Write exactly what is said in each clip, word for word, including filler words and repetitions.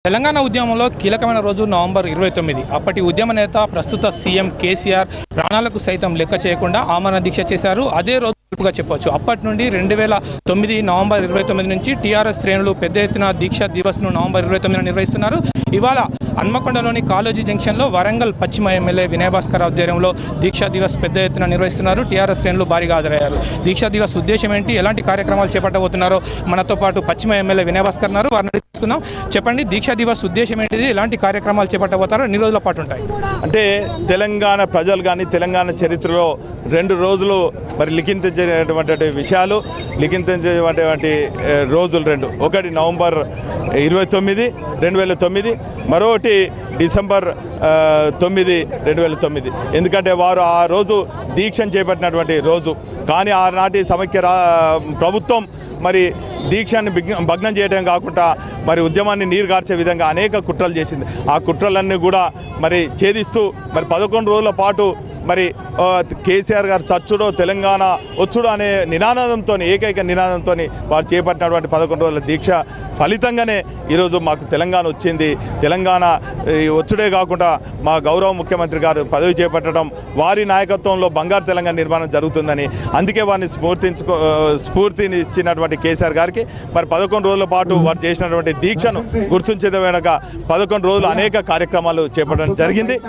తెలంగాణ ఉద్యమంలో కీలకమైన రోజు నవంబర్ ఇరవై తొమ్మిది. అప్పటి ఉద్యమ నేత ప్రస్తుత సీఎం కేసీఆర్ ప్రాణాలకు సైతం లెక్క చేయకుండా ఆమరణ దీక్ష చేశారు. అదే రోజు గా చెప్పొచ్చు. అప్పటి నుండి రెండు వేల తొమ్మిది నవంబర్ ఇరవై తొమ్మిది నుంచి టీఆర్ఎస్ శ్రేణులు పెద్ద ఎత్తున దీక్షా దివస్ను నవంబర్ ఇరవై తొమ్మిదిన నిర్వహిస్తున్నారు. ఇవాళ హన్మకొండలోని కాళోజీ జంక్షన్లో వరంగల్ పశ్చిమ ఎమ్మెల్యే వినయ్ భాస్కర్ ఆధ్వర్యంలో దీక్షా దివస్ పెద్ద ఎత్తున నిర్వహిస్తున్నారు. టీఆర్ఎస్ శ్రేణులు భారీగా హాజరయ్యారు. దీక్షా దివస్ ఉద్దేశం ఏంటి, ఎలాంటి కార్యక్రమాలు చేపట్టబోతున్నారో మనతో పాటు పశ్చిమ ఎమ్మెల్యే వినయ్ భాస్కర్ ఉన్నారు. వారిని తీసుకుందాం. చెప్పండి, దీక్షా దివస్ ఉద్దేశం ఏంటిది, ఎలాంటి కార్యక్రమాలు చేపట్టబోతారో, ఎన్ని రోజుల పాటు ఉంటాయి? అంటే తెలంగాణ ప్రజలు కానీ తెలంగాణ చరిత్రలో రెండు రోజులు మరి లిఖించేటువంటి విషయాలు లిఖించేటువంటి రోజులు రెండు. ఒకటి నవంబర్ ఇరవై తొమ్మిది రెండు వేల తొమ్మిది మరొకటి డిసెంబర్ తొమ్మిది రెండు వేల తొమ్మిది. ఎందుకంటే వారు ఆ రోజు దీక్షను చేపట్టినటువంటి రోజు. కానీ ఆనాటి సమైక్య ప్రభుత్వం మరి దీక్షని భగ్నం చేయడం కాకుండా మరి ఉద్యమాన్ని నీరుగార్చే విధంగా అనేక కుట్రలు చేసింది. ఆ కుట్రలన్నీ కూడా మరి ఛేదిస్తూ మరి పదకొండు రోజుల పాటు మరి కేసీఆర్ గారు చచ్చుడో తెలంగాణ వచ్చుడో అనే నినాదంతో ఏకైక నినాదంతో వారు చేపట్టినటువంటి పదకొండు రోజుల దీక్ష ఫలితంగానే ఈరోజు మాకు తెలంగాణ వచ్చింది. తెలంగాణ వచ్చుడే కాకుండా మా గౌరవ ముఖ్యమంత్రి గారు పదవి చేపట్టడం, వారి నాయకత్వంలో బంగారు తెలంగాణ నిర్మాణం జరుగుతుందని, అందుకే వారిని స్ఫూర్తించుకో స్ఫూర్తిని ఇచ్చినటువంటి కేసీఆర్ గారికి మరి పదకొండు రోజుల పాటు వారు చేసినటువంటి దీక్షను గుర్తించేది వెనక పదకొండు రోజులు అనేక కార్యక్రమాలు చేపట్టడం జరిగింది.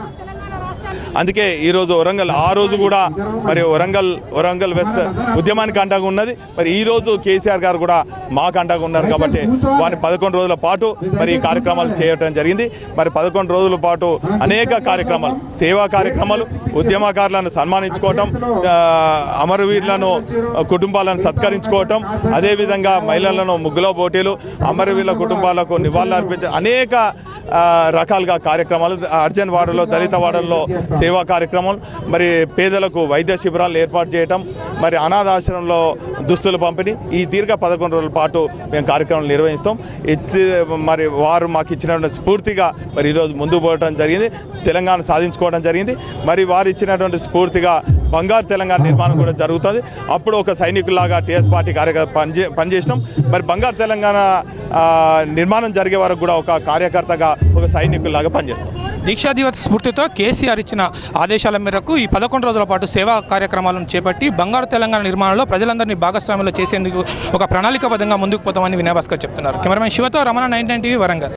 అందుకే ఈరోజు వరంగల్ ఆ రోజు కూడా మరి వరంగల్ వరంగల్ వెస్ట్ ఉద్యమానికి అండగా ఉన్నది. మరి ఈరోజు కేసీఆర్ గారు కూడా మాకు అండగా ఉన్నారు కాబట్టి వారిని పదకొండు రోజుల పాటు మరి ఈ కార్యక్రమాలు చేయడం జరిగింది. మరి పదకొండు రోజుల పాటు అనేక కార్యక్రమాలు, సేవా కార్యక్రమాలు, ఉద్యమకారులను సన్మానించుకోవటం, అమరవీరులను కుటుంబాలను సత్కరించుకోవటం, అదేవిధంగా మహిళలను ముగ్గులో పోటీలు, అమరవీరుల కుటుంబాలకు నివాళులు అర్పించే అనేక రకాలుగా కార్యక్రమాలు, అర్జన్ వాడలో దళిత వాడల్లో సేవా కార్యక్రమాలు, మరి పేదలకు వైద్య శిబిరాలు ఏర్పాటు చేయటం, మరి అనాథాశ్రమంలో దుస్తులు పంపిణీ, ఈ దీర్ఘ పదకొండు రోజుల పాటు మేము కార్యక్రమాలు నిర్వహిస్తాం. మరి వారు మాకు ఇచ్చినటువంటి స్ఫూర్తిగా మరి ఈరోజు ముందుకు పోవడం జరిగింది, తెలంగాణ సాధించుకోవడం జరిగింది. మరి వారు ఇచ్చినటువంటి స్ఫూర్తిగా బంగారు తెలంగాణ నిర్మాణం కూడా జరుగుతుంది. అప్పుడు ఒక సైనికులాగా టీఎస్ పార్టీ కార్యకర్త పనిచే పనిచేసినాం. మరి బంగారు తెలంగాణ నిర్మాణం జరిగే వరకు కూడా ఒక కార్యకర్తగా ఒక సైనికులాగా పనిచేస్తాం. దీక్షా దివస్ స్ఫూర్తితో కేసీఆర్ ఇచ్చిన ఆదేశాల మేరకు ఈ పదకొండు రోజుల పాటు సేవా కార్యక్రమాలను చేపట్టి బంగారు తెలంగాణ నిర్మాణంలో ప్రజలందరినీ భాగస్వామ్యంలో చేసేందుకు ఒక ప్రణాళికాబద్ధంగా ముందుకు పోతామని వినయ్ భాస్కర్ చెప్తున్నారు. కెమెరామెన్ శివతో Ramana, nine nine TV, Warangal.